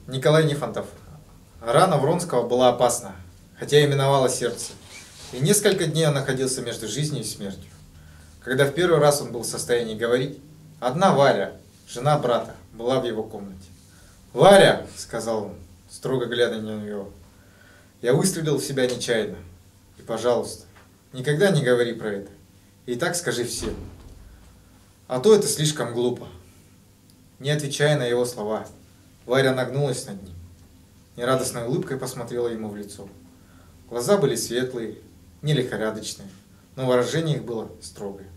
Николай Нифонтов. Рана Вронского была опасна, хотя и миновала сердце. И несколько дней он находился между жизнью и смертью. Когда в первый раз он был в состоянии говорить, одна Варя, жена брата, была в его комнате. «Варя!» — сказал он, строго глядя на нее. «Я выстрелил в себя нечаянно. И, пожалуйста, никогда не говори про это. И так скажи всем. А то это слишком глупо». Не отвечая на его слова, Варя нагнулась над ним. Нерадостной улыбкой посмотрела ему в лицо. Глаза были светлые, не лихорадочные, но выражение их было строгое.